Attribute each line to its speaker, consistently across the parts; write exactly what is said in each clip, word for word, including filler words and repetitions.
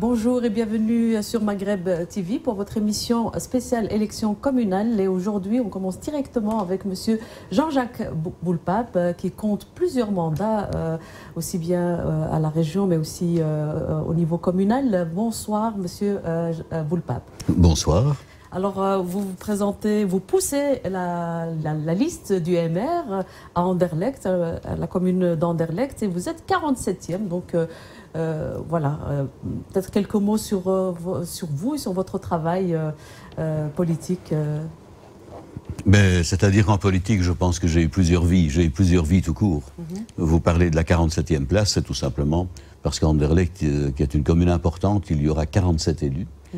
Speaker 1: Bonjour et bienvenue sur Maghreb T V pour votre émission spéciale élection communale. Et aujourd'hui, on commence directement avec Monsieur Jean-Jacques Boulpape qui compte plusieurs mandats, euh, aussi bien euh, à la région mais aussi euh, au niveau communal. Bonsoir Monsieur euh, Boulpape.
Speaker 2: Bonsoir.
Speaker 1: Alors, euh, vous vous présentez, vous poussez la, la, la liste du M R à Anderlecht, euh, à la commune d'Anderlecht, et vous êtes quarante-septième. Donc, euh, euh, voilà, euh, peut-être quelques mots sur, euh, sur vous et sur votre travail euh, euh, politique. Euh.
Speaker 2: Ben, c'est-à-dire en politique, je pense que j'ai eu plusieurs vies. J'ai eu plusieurs vies tout court. Mm-hmm. Vous parlez de la quarante-septième place, c'est tout simplement parce qu'Anderlecht, euh, qui est une commune importante, il y aura quarante-sept élus. Mm-hmm.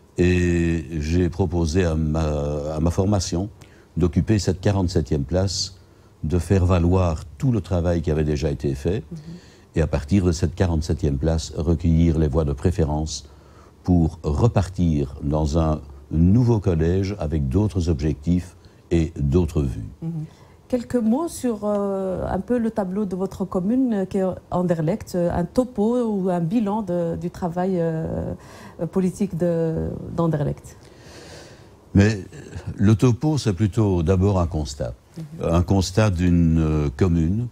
Speaker 2: Et j'ai proposé à ma, à ma formation d'occuper cette quarante-septième place, de faire valoir tout le travail qui avait déjà été fait, mmh. et à partir de cette quarante-septième place, recueillir les voix de préférence pour repartir dans un nouveau collège avec d'autres objectifs et d'autres vues. Mmh.
Speaker 1: Quelques mots sur euh, un peu le tableau de votre commune qui est Anderlecht, un topo ou un bilan de, du travail euh, politique d'Anderlecht.
Speaker 2: Mais le topo, c'est plutôt d'abord un constat. Mm-hmm. Un constat d'une euh, commune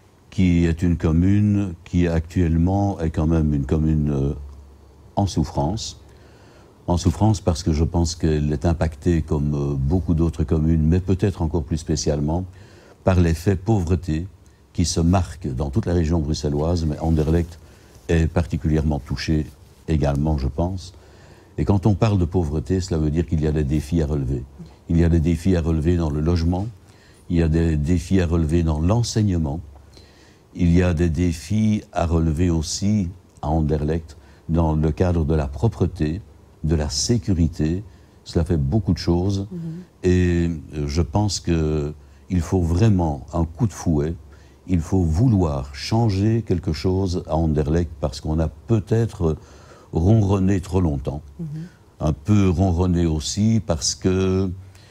Speaker 2: qui est une commune qui actuellement est quand même une commune euh, en souffrance. En souffrance parce que je pense qu'elle est impactée comme euh, beaucoup d'autres communes, mais peut-être encore plus spécialement par l'effet pauvreté qui se marque dans toute la région bruxelloise, mais Anderlecht est particulièrement touché également, je pense. Et quand on parle de pauvreté, cela veut dire qu'il y a des défis à relever. Il y a des défis à relever dans le logement, il y a des défis à relever dans l'enseignement, il y a des défis à relever aussi à Anderlecht dans le cadre de la propreté, de la sécurité. Cela fait beaucoup de choses. Mmh. Et je pense que il faut vraiment un coup de fouet, il faut vouloir changer quelque chose à Anderlecht parce qu'on a peut-être ronronné trop longtemps. Mm-hmm. Un peu ronronné aussi parce que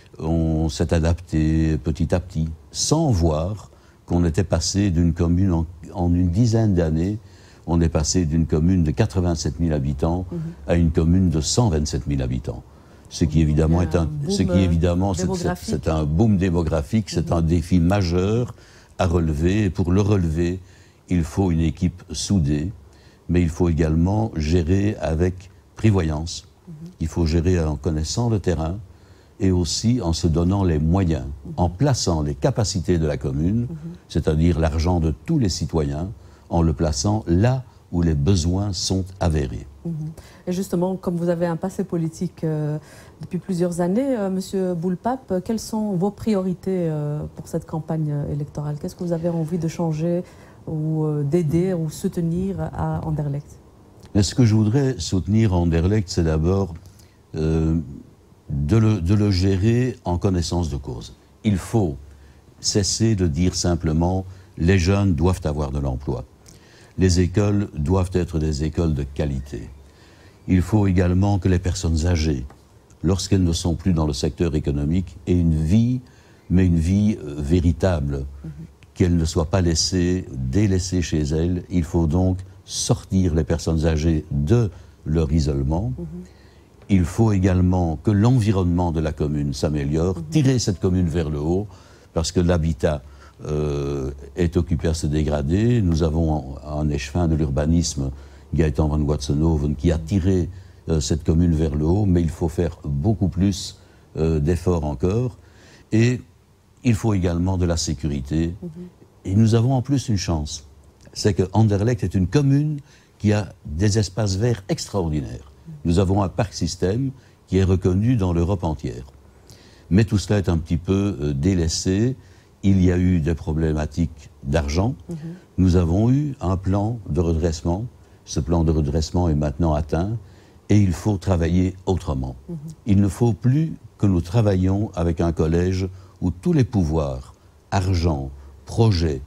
Speaker 2: on s'est adapté petit à petit, sans voir qu'on était passé d'une commune en, en une dizaine d'années, on est passé d'une commune de quatre-vingt-sept mille habitants mm-hmm. à une commune de cent vingt-sept mille habitants. Ce qui évidemment est un, ce qui évidemment c'est un boom démographique, c'est mmh. un défi majeur à relever. Et pour le relever, il faut une équipe soudée, mais il faut également gérer avec prévoyance. Mmh. Il faut gérer en connaissant le terrain et aussi en se donnant les moyens, mmh. en plaçant les capacités de la commune, mmh. c'est-à-dire l'argent de tous les citoyens, en le plaçant là où les besoins sont avérés.
Speaker 1: Et justement, comme vous avez un passé politique euh, depuis plusieurs années, euh, Monsieur Boulpape, quelles sont vos priorités euh, pour cette campagne électorale? Qu'est-ce que vous avez envie de changer ou euh, d'aider ou soutenir à Anderlecht?
Speaker 2: Mais ce que je voudrais soutenir à Anderlecht, c'est d'abord euh, de, le, de le gérer en connaissance de cause. Il faut cesser de dire simplement « les jeunes doivent avoir de l'emploi ». Les écoles doivent être des écoles de qualité. Il faut également que les personnes âgées, lorsqu'elles ne sont plus dans le secteur économique, aient une vie, mais une vie euh, véritable, mm-hmm. qu'elles ne soient pas laissées, délaissées chez elles. Il faut donc sortir les personnes âgées de leur isolement. Mm-hmm. Il faut également que l'environnement de la commune s'améliore, mm-hmm. tirer cette commune vers le haut, parce que l'habitat Euh, est occupé à se dégrader. Nous avons un échevin de l'urbanisme, Gaëtan van Watsenhoven, qui a tiré euh, cette commune vers le haut, mais il faut faire beaucoup plus euh, d'efforts encore. Et il faut également de la sécurité. Mm-hmm. Et nous avons en plus une chance, c'est que Anderlecht est une commune qui a des espaces verts extraordinaires. Mm-hmm. Nous avons un parc système qui est reconnu dans l'Europe entière. Mais tout cela est un petit peu euh, délaissé. Il y a eu des problématiques d'argent. Mmh. Nous avons eu un plan de redressement. Ce plan de redressement est maintenant atteint et il faut travailler autrement. Mmh. Il ne faut plus que nous travaillions avec un collège où tous les pouvoirs, argent, projet,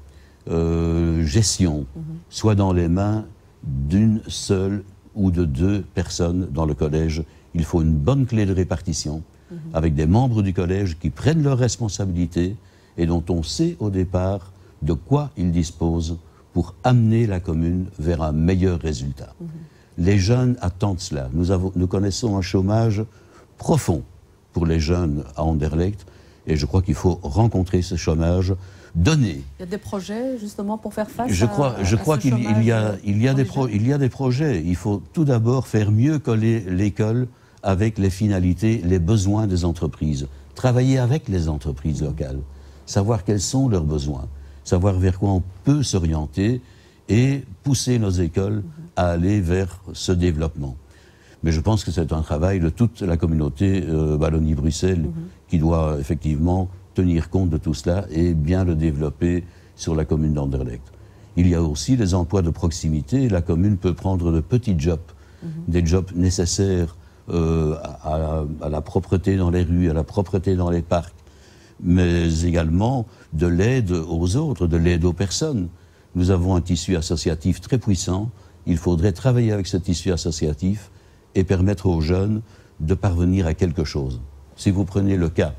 Speaker 2: euh, gestion, mmh. soient dans les mains d'une seule ou de deux personnes dans le collège. Il faut une bonne clé de répartition mmh. avec des membres du collège qui prennent leurs responsabilités et dont on sait au départ de quoi ils disposent pour amener la commune vers un meilleur résultat. Mmh. Les jeunes attendent cela. Nous, avons, nous connaissons un chômage profond pour les jeunes à Anderlecht, et je crois qu'il faut rencontrer ce chômage, donner.
Speaker 1: Il y a des projets justement pour faire face
Speaker 2: je crois,
Speaker 1: à,
Speaker 2: je
Speaker 1: à
Speaker 2: crois
Speaker 1: ce
Speaker 2: qu'il
Speaker 1: chômage
Speaker 2: il y a, il y a des pro, il y a des projets. Il faut tout d'abord faire mieux coller l'école avec les finalités, les besoins des entreprises. Travailler avec les entreprises locales, savoir quels sont leurs besoins, savoir vers quoi on peut s'orienter et pousser nos écoles à aller vers ce développement. Mais je pense que c'est un travail de toute la communauté euh, Wallonie-Bruxelles mm-hmm. qui doit effectivement tenir compte de tout cela et bien le développer sur la commune d'Anderlecht. Il y a aussi les emplois de proximité. La commune peut prendre de petits jobs, mm-hmm. des jobs nécessaires euh, à, à la propreté dans les rues, à la propreté dans les parcs, mais également de l'aide aux autres, de l'aide aux personnes. Nous avons un tissu associatif très puissant. Il faudrait travailler avec ce tissu associatif et permettre aux jeunes de parvenir à quelque chose. Si vous prenez le cas,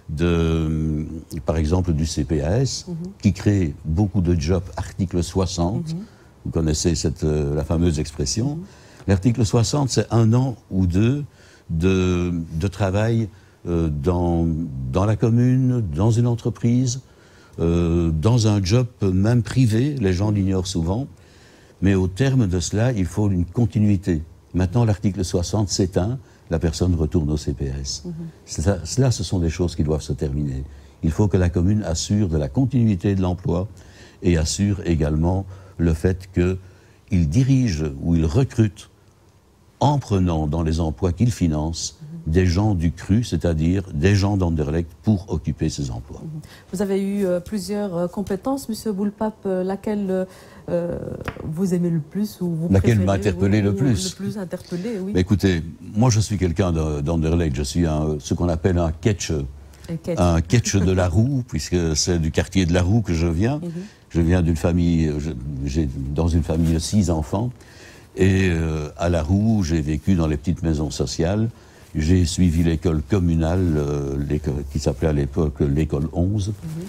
Speaker 2: de, par exemple, du C P A S, mm-hmm. qui crée beaucoup de jobs, article soixante, mm-hmm. vous connaissez cette, euh, la fameuse expression. Mm-hmm. L'article soixante, c'est un an ou deux de, de travail euh, dans, dans la commune, dans une entreprise, euh, dans un job même privé, les gens l'ignorent souvent, mais au terme de cela, il faut une continuité. Maintenant, l'article soixante s'éteint, la personne retourne au C P S. Mmh. Cela, cela, ce sont des choses qui doivent se terminer. Il faut que la commune assure de la continuité de l'emploi et assure également le fait qu'il dirige ou il recrute, en prenant dans les emplois qu'il finance, mmh. des gens du cru, c'est-à-dire des gens d'Anderlecht pour occuper ces emplois. Mmh.
Speaker 1: Vous avez eu euh, plusieurs euh, compétences, Monsieur Boulpap, euh, laquelle euh, vous aimez le plus ou vous
Speaker 2: laquelle m'a interpellé
Speaker 1: ou,
Speaker 2: le plus.
Speaker 1: Le plus interpellé, oui.
Speaker 2: Mais écoutez, moi je suis quelqu'un d'Anderlecht, je suis un, ce qu'on appelle un ketch, un ketch de la Roue, puisque c'est du quartier de la Roue que je viens. Mm-hmm. Je viens d'une famille, j'ai dans une famille de six enfants, et euh, à la Roue, j'ai vécu dans les petites maisons sociales. J'ai suivi l'école communale, euh, qui s'appelait à l'époque l'école onze. Mm-hmm.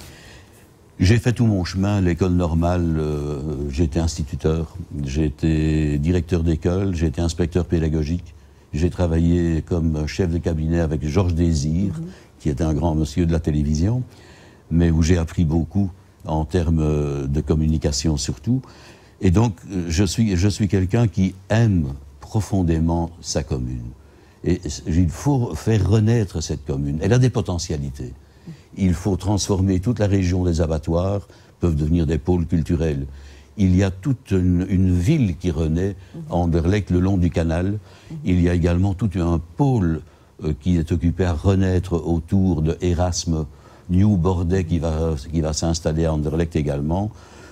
Speaker 2: J'ai fait tout mon chemin, l'école normale, euh, j'ai été instituteur, j'ai été directeur d'école, j'ai été inspecteur pédagogique, j'ai travaillé comme chef de cabinet avec Georges Désir, mmh. qui était un grand monsieur de la télévision, mais où j'ai appris beaucoup en termes de communication surtout. Et donc, je suis, je suis quelqu'un qui aime profondément sa commune. Et il faut faire renaître cette commune. Elle a des potentialités. Il faut transformer toute la région des abattoirs, peuvent devenir des pôles culturels. Il y a toute une, une ville qui renaît à Anderlecht le long du canal. Il y a également tout un pôle euh, qui est occupé à renaître autour de Erasme, New Bordet qui va, qui va s'installer à Anderlecht également.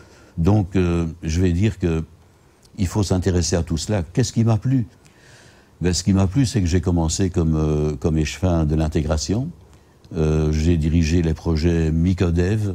Speaker 2: Donc euh, je vais dire qu'il faut s'intéresser à tout cela. Qu'est-ce qui m'a plu? Ben, ce qui m'a plu, c'est que j'ai commencé comme, euh, comme échevin de l'intégration. Euh, j'ai dirigé les projets Micodev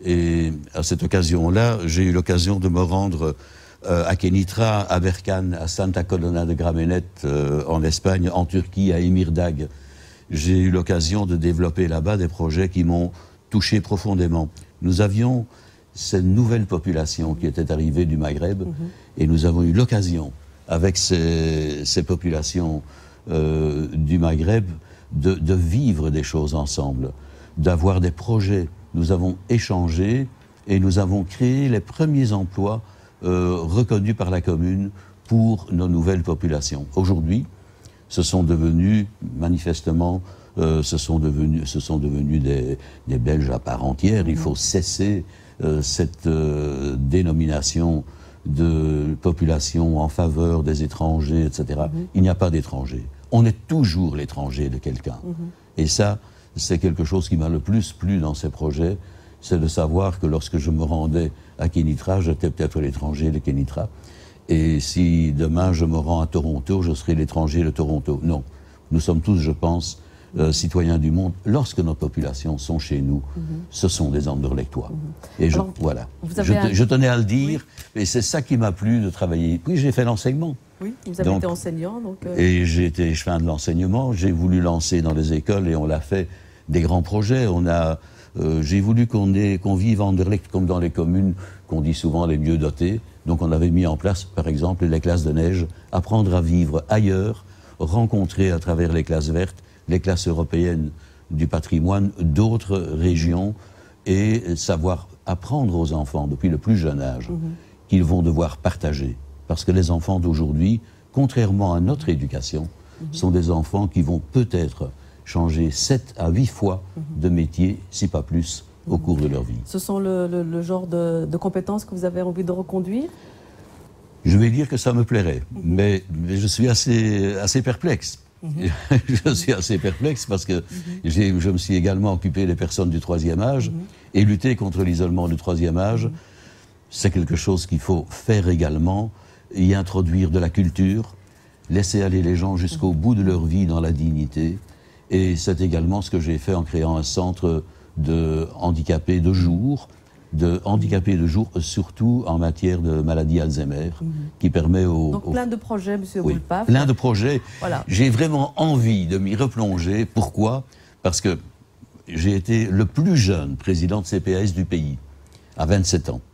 Speaker 2: et à cette occasion-là, j'ai eu l'occasion de me rendre euh, à Kenitra, à Berkane, à Santa Colonna de Gramenet euh, en Espagne, en Turquie, à Emirdag. J'ai eu l'occasion de développer là-bas des projets qui m'ont touché profondément. Nous avions cette nouvelle population qui était arrivée du Maghreb mmh. et nous avons eu l'occasion, avec ces, ces populations euh, du Maghreb, De, de vivre des choses ensemble, d'avoir des projets. Nous avons échangé et nous avons créé les premiers emplois euh, reconnus par la commune pour nos nouvelles populations. Aujourd'hui, ce sont devenus, manifestement, euh, ce sont devenus, ce sont devenus des, des Belges à part entière. Mmh. Il faut cesser euh, cette euh, dénomination de population en faveur des étrangers, et cetera. Mmh. Il n'y a pas d'étrangers. On est toujours l'étranger de quelqu'un. Mm-hmm. Et ça, c'est quelque chose qui m'a le plus plu dans ces projets, c'est de savoir que lorsque je me rendais à Kenitra, j'étais peut-être l'étranger de Kenitra. Et si demain je me rends à Toronto, je serai l'étranger de Toronto. Non, nous sommes tous, je pense, euh, citoyens du monde. Lorsque nos populations sont chez nous, mm-hmm. ce sont des Anderlechtois. Mm-hmm. Et je, Alors, voilà, je, un... je tenais à le dire, oui. Et c'est ça qui m'a plu de travailler. Puis j'ai fait l'enseignement.
Speaker 1: Oui, vous avez donc, été enseignant. Donc euh...
Speaker 2: Et j'ai été échevin de l'enseignement. J'ai voulu lancer dans les écoles et on l'a fait des grands projets. On a, euh, j'ai voulu qu'on ait, qu'on vive à Anderlecht comme dans les communes qu'on dit souvent les mieux dotées. Donc on avait mis en place, par exemple, les classes de neige, apprendre à vivre ailleurs, rencontrer à travers les classes vertes, les classes européennes du patrimoine d'autres régions et savoir apprendre aux enfants depuis le plus jeune âge mmh. qu'ils vont devoir partager. Parce que les enfants d'aujourd'hui, contrairement à notre éducation, mmh. sont des enfants qui vont peut-être changer sept à huit fois mmh. de métier, si pas plus, au cours de leur vie.
Speaker 1: Ce sont le, le, le genre de, de compétences que vous avez envie de reconduire?
Speaker 2: Je vais dire que ça me plairait, mmh. mais, mais je suis assez, assez perplexe. Mmh. Je suis assez perplexe parce que mmh. je me suis également occupé des personnes du troisième âge mmh. et lutter contre l'isolement du troisième âge, mmh. c'est quelque chose qu'il faut faire également, y introduire de la culture, laisser aller les gens jusqu'au mmh. bout de leur vie dans la dignité. Et c'est également ce que j'ai fait en créant un centre de handicapés de jour, de handicapés de jour, surtout en matière de maladie Alzheimer, mmh. qui permet aux...
Speaker 1: Donc
Speaker 2: aux...
Speaker 1: plein de projets, Monsieur
Speaker 2: oui,
Speaker 1: Boulpap.
Speaker 2: Plein de projets.
Speaker 1: Voilà.
Speaker 2: J'ai vraiment envie de m'y replonger. Pourquoi? Parce que j'ai été le plus jeune président de C P A S du pays, à vingt-sept ans.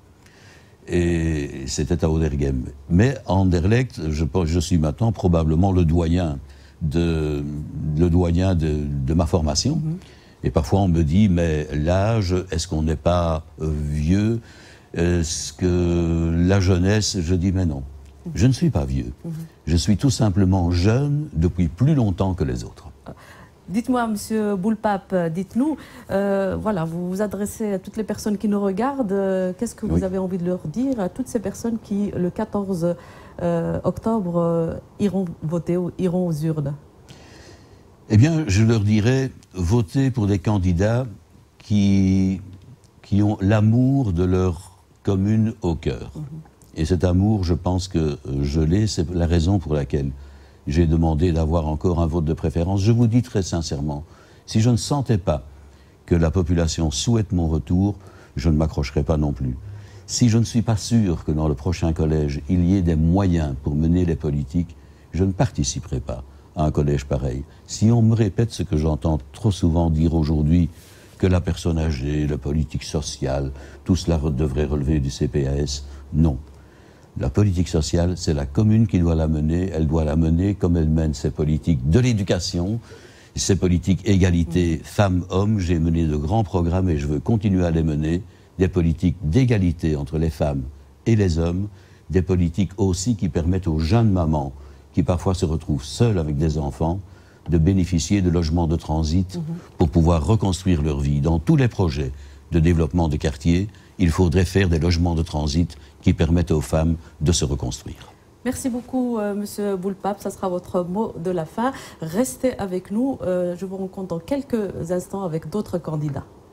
Speaker 2: Et c'était à Oderghem. Mais à Anderlecht, je, je suis maintenant probablement le doyen de, le doyen de, de ma formation. Mmh. Et parfois on me dit, mais l'âge, est-ce qu'on n'est pas euh, vieux? Est-ce que la jeunesse? Je dis, mais non, mmh. je ne suis pas vieux. Mmh. Je suis tout simplement jeune depuis plus longtemps que les autres.
Speaker 1: Dites-moi, Monsieur Boulpap, dites-nous, euh, voilà, vous vous adressez à toutes les personnes qui nous regardent. Euh, Qu'est-ce que vous oui. avez envie de leur dire à toutes ces personnes qui, le quatorze octobre, euh, iront voter ou iront aux urnes?
Speaker 2: Eh bien, je leur dirais, votez pour des candidats qui, qui ont l'amour de leur commune au cœur. Mmh. Et cet amour, je pense que je l'ai, c'est la raison pour laquelle j'ai demandé d'avoir encore un vote de préférence. Je vous dis très sincèrement, si je ne sentais pas que la population souhaite mon retour, je ne m'accrocherai pas non plus. Si je ne suis pas sûr que dans le prochain collège, il y ait des moyens pour mener les politiques, je ne participerai pas à un collège pareil. Si on me répète ce que j'entends trop souvent dire aujourd'hui, que la personne âgée, la politique sociale, tout cela devrait relever du C P A S, non. La politique sociale, c'est la commune qui doit la mener. Elle doit la mener comme elle mène ses politiques de l'éducation, ses politiques égalité femmes-hommes. J'ai mené de grands programmes et je veux continuer à les mener. Des politiques d'égalité entre les femmes et les hommes. Des politiques aussi qui permettent aux jeunes mamans, qui parfois se retrouvent seules avec des enfants, de bénéficier de logements de transit pour pouvoir reconstruire leur vie. Dans tous les projets de développement de quartiers, il faudrait faire des logements de transit qui permettent aux femmes de se reconstruire.
Speaker 1: Merci beaucoup, euh, Monsieur Boulpap. Ça sera votre mot de la fin. Restez avec nous. Euh, je vous rencontre dans quelques instants avec d'autres candidats.